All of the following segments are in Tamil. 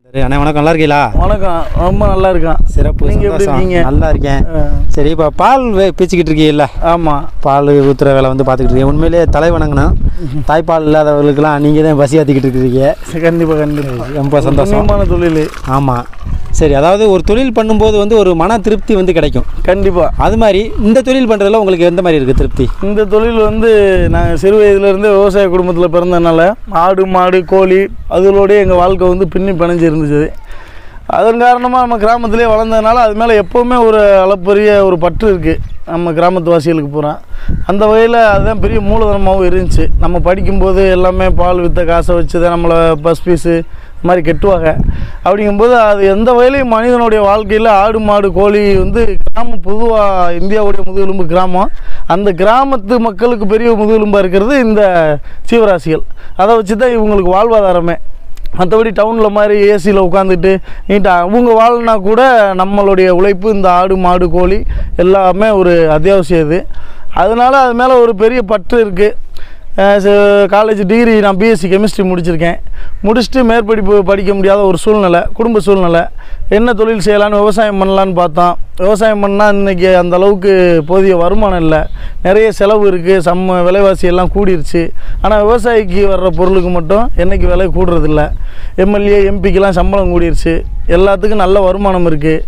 சரி அண்ணா வணக்கம், நல்லா இருக்கீங்களா? வணக்கம், ரொம்ப நல்லா இருக்கேன். சிறப்பு. நீங்கள் எப்படி இருக்கீங்க? நல்லா இருக்கேன். சரி, இப்போ பால் பீச்சிக்கிட்டு இருக்கீங்கல்ல? ஆமாம், பால் ஊற்றுற வேலை வந்து பார்த்துக்கிட்டு இருக்கீங்க. உண்மையிலேயே தலைவணங்கணும். தாய்ப்பால் இல்லாதவர்களுக்கெல்லாம் நீங்கள் தான் பசி ஆற்றிக்கிட்டு இருக்கிறீங்க. கண்டிப்பாக கண்டிப்பாக ரொம்ப சந்தோஷமான தொழில். ஆமாம். சரி, அதாவது ஒரு தொழில் பண்ணும்போது வந்து ஒரு மன திருப்தி வந்து கிடைக்கும். கண்டிப்பாக. அது மாதிரி இந்த தொழில் பண்ணுறதுல உங்களுக்கு எந்த மாதிரி இருக்குது திருப்தி? இந்த தொழில் வந்து நாங்கள் சிறு வயதுலேருந்து விவசாய குடும்பத்தில் பிறந்ததுனால ஆடு மாடு கோழி அதுகளோடய எங்கள் வாழ்க்கை வந்து பின்னி பிணைஞ்சு இருந்துச்சு. அதன் காரணமாக நம்ம கிராமத்திலே வளர்ந்ததுனால அது மேலே எப்போவுமே ஒரு அளப்பரிய ஒரு பற்று இருக்குது நம்ம கிராமத்து வாசிகளுக்கு பூரா. அந்த வகையில் அதுதான் பெரிய மூலதனமாகவும் இருந்துச்சு. நம்ம படிக்கும்போது எல்லாமே பால் விற்ற காசை வச்சு தான் நம்மளை பஸ் ஃபீஸு இது மாதிரி கெட்டுவாங்க. அப்படிங்கும்போது அது எந்த வகையிலையும் மனிதனுடைய வாழ்க்கையில் ஆடு மாடு கோழி வந்து கிராமம் பொதுவாக இந்தியாவுடைய முதுகெலும்பு கிராமம். அந்த கிராமத்து மக்களுக்கு பெரிய முதுகெலும்பாக இருக்கிறது இந்த ஜீவராசிகள். அதை வச்சு தான் இவங்களுக்கு வாழ்வாதாரமே. மற்றபடி டவுனில் மாதிரி ஏசியில் உட்காந்துட்டு நீட்டாக அவங்க வாழனா கூட நம்மளுடைய உழைப்பு இந்த ஆடு மாடு கோழி எல்லாமே ஒரு அத்தியாவசியம் இது. அதனால் அது மேலே ஒரு பெரிய பற்று இருக்குது. காலேஜ் டிகிரி நான் பிஎஸ்சி கெமிஸ்ட்ரி முடிச்சிருக்கேன். முடிச்சுட்டு மேற்படிப்பு படிக்க முடியாத ஒரு சூழ்நிலை, குடும்ப சூழ்நிலை. என்ன தொழில் செய்யலான்னு விவசாயம் பண்ணலான்னு பார்த்தோம். விவசாயம் பண்ணால் இன்றைக்கி அந்த அளவுக்கு போதிய வருமானம் இல்லை, நிறைய செலவு இருக்குது, விலைவாசி எல்லாம் கூடிருச்சு. ஆனால் விவசாயிக்கு வர்ற பொருளுக்கு மட்டும் என்றைக்கு விலை கூடுறதில்ல. எம்எல்ஏ எம்பிக்கெலாம் சம்பளம் கூடிருச்சு, எல்லாத்துக்கும் நல்ல வருமானம் இருக்குது.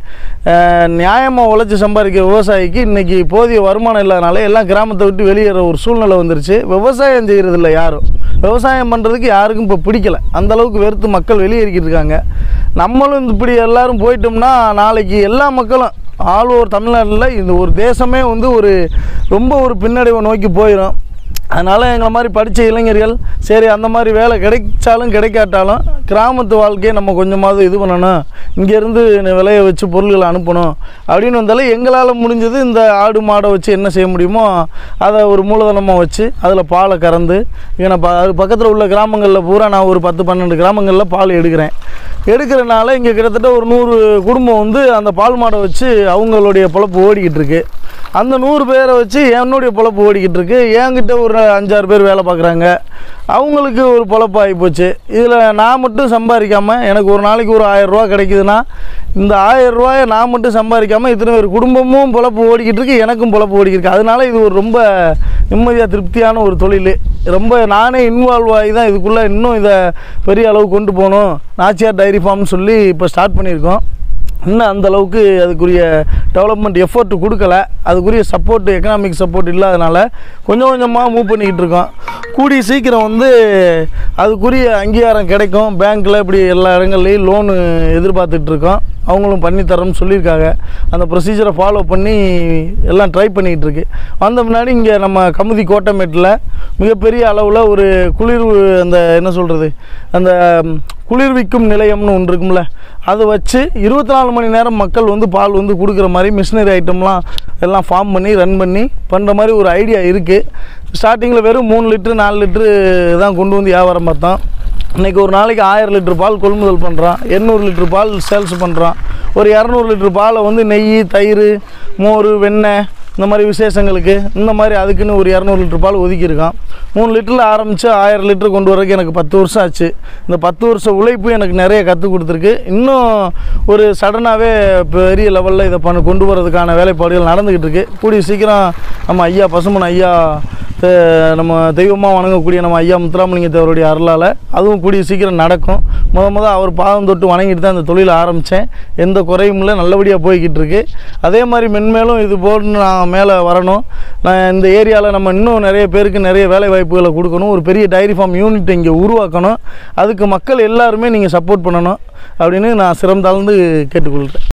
நியாயமாக உழைச்சி சம்பாதிக்கிற விவசாயிக்கு இன்றைக்கி போதிய வருமானம் இல்லாதனால எல்லாம் கிராமத்தை விட்டு வெளியேற ஒரு சூழ்நிலை வந்துருச்சு. விவசாயம் செய்கிறதில்ல யாரும். விவசாயம் பண்ணுறதுக்கு யாருக்கும் இப்போ பிடிக்கலை. அந்தளவுக்கு வெறுத்து மக்கள் வெளியேறிக்கிட்டு இருக்காங்க. நம்மளும் இப்படி எல்லோரும் போயிட்டோம்னா நாளைக்கு எல்லா மக்களும் ஆல் ஓவர் தமிழ்நாட்டில் இந்த ஒரு தேசமே வந்து ரொம்ப ஒரு பின்னடைவை நோக்கி போயிடும். அதனால் எங்களை மாதிரி படித்த இளைஞர்கள் சரி அந்த மாதிரி வேலை கிடைச்சாலும் கிடைக்காட்டாலும் கிராமத்து வாழ்க்கையை நம்ம கொஞ்சமாவது இது பண்ணணும், இங்கேருந்து விலையை வச்சு பொருள்களை அனுப்பணும் அப்படின்னு வந்தாலும் எங்களால் முடிஞ்சது இந்த ஆடு மாடை வச்சு என்ன செய்ய முடியுமோ அதை ஒரு மூலதனமாக வச்சு அதில் பாலை கறந்து ஏன்னா அது பக்கத்தில் உள்ள கிராமங்களில் பூரா நான் ஒரு 10-12 கிராமங்களில் பால் எடுக்கிறனால இங்கே கிட்டத்தட்ட ஒரு 100 குடும்பம் வந்து அந்த பால் மாடை வச்சு அவங்களுடைய பொழப்பு ஓடிக்கிட்டு இருக்கு. அந்த 100 பேரை வச்சு என்னுடைய பொழப்பு ஓடிக்கிட்டு இருக்கு. என்கிட்ட ஒரு 5-6 பேர் வேலை பார்க்குறாங்க, அவங்களுக்கு ஒரு பொழப்பு ஆகிப்போச்சு. இதில் நான் மட்டும் சம்பாதிக்காமல் எனக்கு ஒரு நாளைக்கு ஒரு 1000 ரூபா கிடைக்குதுன்னா இந்த 1000 ரூபாயை நான் மட்டும் சம்பாதிக்காமல் இத்தனை பேர் குடும்பமும் பொழப்பு ஓடிக்கிட்டு இருக்கு, எனக்கும் பொழப்பு ஓடிக்கிட்டு. அதனால இது ஒரு ரொம்ப நிம்மதியாக திருப்தியான ஒரு தொழில். ரொம்ப நானே இன்வால்வ் ஆகி தான் இதுக்குள்ளே இன்னும் இதை பெரிய அளவு கொண்டு போகணும். நாச்சியார் டைரி ஃபார்ம்னு சொல்லி இப்போ ஸ்டார்ட் பண்ணியிருக்கோம். இன்னும் அந்தளவுக்கு அதுக்குரிய டெவலப்மெண்ட் எஃபோர்ட் கொடுக்கல. அதுக்குரிய சப்போர்ட் எக்கனாமிக் சப்போர்ட் இல்லாதனால கொஞ்சம் கொஞ்சமாக மூவ் பண்ணிக்கிட்டு இருக்கோம். கூடிய சீக்கிரம் வந்து அதுக்குரிய அங்கீகாரம் கிடைக்கும். பேங்க்கில் இப்படி எல்லா இடங்கள்லையும் லோனு எதிர்பார்த்துட்ருக்கோம். அவங்களும் பண்ணித்தரோம்னு சொல்லியிருக்காங்க. அந்த ப்ரொசீஜரை ஃபாலோ பண்ணி எல்லாம் ட்ரை பண்ணிக்கிட்டு இருக்கு. வந்த முன்னாடி இங்கே நம்ம கமுதி கோட்டமேட்டில் மிகப்பெரிய அளவில் ஒரு அந்த என்ன சொல்கிறது அந்த குளிர்விக்கும் நிலையம்னு ஒன்று இருக்கும்ல, அதை வச்சு 24 மணி நேரம் மக்கள் வந்து பால் வந்து கொடுக்குற மாதிரி மிஷினரி ஐட்டம்லாம் எல்லாம் ஃபார்ம் பண்ணி ரன் பண்ணி பண்ணுற மாதிரி ஒரு ஐடியா இருக்குது. ஸ்டார்டிங்கில் வெறும் 3 லிட்ரு 4 லிட்ரு தான் கொண்டு வந்து வியாபாரம் பார்த்தோம். இன்றைக்கி ஒரு நாளைக்கு 1000 லிட்டர் பால் கொள்முதல் பண்ணுறான், 800 லிட்டர் பால் சேல்ஸ் பண்ணுறான். ஒரு 200 லிட்டர் பாலை வந்து நெய் தயிர் மோர் வெண்ணெய் இந்த மாதிரி விசேஷங்களுக்கு இந்த மாதிரி அதுக்குன்னு ஒரு 200 லிட்டர் பால் ஒதுக்கியிருக்கான். 3 லிட்டரில் ஆரம்பித்து 1000 லிட்டர் கொண்டு வரதுக்கு எனக்கு 10 வருஷம் ஆச்சு. இந்த 10 வருஷம் உழைப்பு எனக்கு நிறைய கற்றுக் கொடுத்துருக்கு. இன்னும் ஒரு சடனாகவே பெரிய லெவலில் இதை கொண்டு வரதுக்கான வேலைப்பாடுகள் நடந்துக்கிட்டு இருக்குது. கூடிய சீக்கிரம் நம்ம ஐயா பசுமன் ஐயா நம்ம தெய்வமாக வணங்கக்கூடிய நம்ம ஐயா முத்துராமலிங்க தேவருடைய அருளால் அதுவும் கூடிய சீக்கிரம் நடக்கும். அவர் பாதம் தொட்டு வணங்கிட்டு தான் அந்த தொழிலை ஆரம்பித்தேன். எந்த குறையும் இல்லை, நல்லபடியாக போய்கிட்டு இருக்கு. அதே மாதிரி மென்மேலும் இது போட்டு நான் மேலே வரணும். நான் இந்த ஏரியாவில் நம்ம இன்னும் நிறைய பேருக்கு நிறைய வேலை வாய்ப்புகளை கொடுக்கணும். ஒரு பெரிய டைரி ஃபார்ம் யூனிட் இங்கே உருவாக்கணும். அதுக்கு மக்கள் எல்லாருமே நீங்கள் சப்போர்ட் பண்ணணும் அப்படின்னு நான் சிரம் தாழ்ந்து கேட்டுக்கொள்கிறேன்.